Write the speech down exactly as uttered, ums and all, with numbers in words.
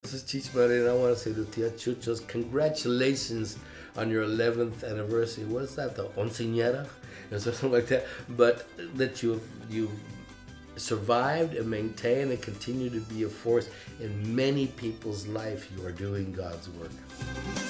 this is Cheech Marin. I want to say to Tia Chucha, congratulations on your eleventh anniversary. What is that, the onceñera? Or something like that. But that you've, you've survived and maintained and continue to be a force in many people's life. You are doing God's work.